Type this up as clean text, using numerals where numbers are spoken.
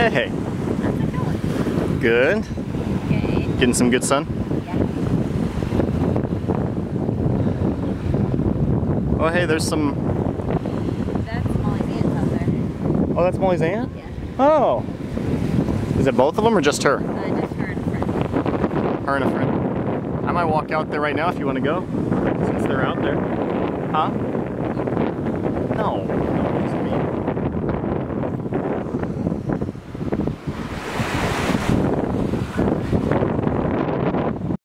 Hey. How's it going? Good. Okay. Getting some good sun? Yeah. Oh, hey, there's some... That's Molly's aunt out there. Oh, that's Molly's aunt? Yeah. Oh. Is it both of them or just her? Just her and a friend. Her and a friend. I might walk out there right now if you want to go. Since they're out there. Huh? No.